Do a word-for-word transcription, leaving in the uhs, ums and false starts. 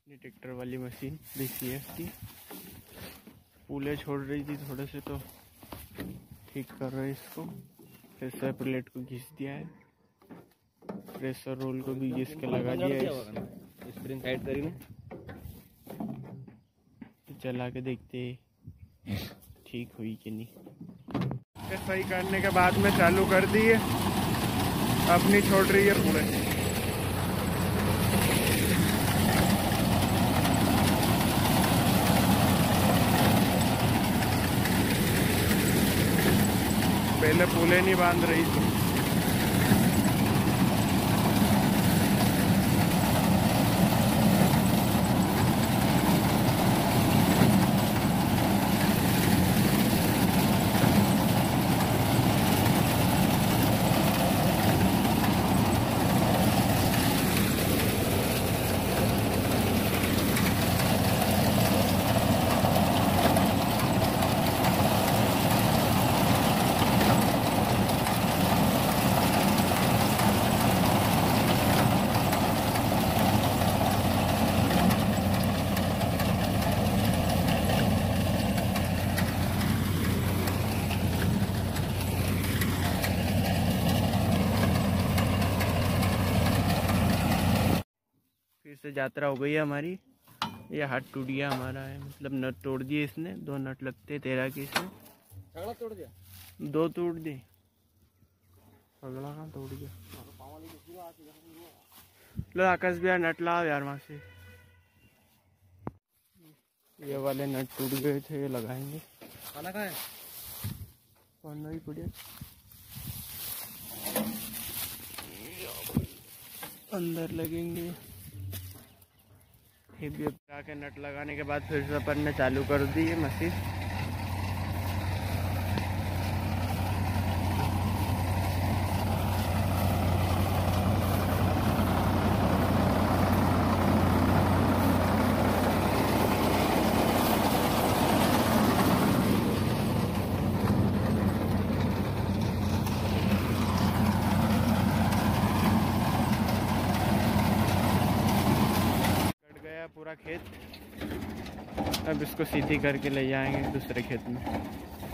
अपनी ट्रैक्टर वाली machine B C F की पूले छोड़ रही थी थोड़े से, तो ठीक कर रहे इसको। प्रेशर प्लेट को घिस दिया है, प्रेशर रोल को भी घिस के लगा दिया है। स्प्रिंग टाइट करी में चला के देखते ठीक हुई कि नहीं। सही करने के बाद में चालू कर दी है, अपनी छोड़ रही है पूरे। पहले पूले नहीं बांध रही थी। फिर से यात्रा हो गई है हमारी। ये हाथ टूट गया हमारा है, मतलब नट तोड़ दिए इसने। दो नट लगते तेरह के इसमें, तोड़ दिया, दो तोड़ दिए। अगला कहाँ तोड़ गया? लो आकाश भैया नट लाओ यार वहाँ से। ये वाले नट टूट गए थे, ये लगाएंगे। खाना कहाँ है? खाना ही पड़े अंदर लगेंगे। भी के नट लगाने के बाद फिर से अपन ने चालू कर दी है मशीन। पूरा खेत, अब इसको सीधी करके ले जाएंगे दूसरे खेत में।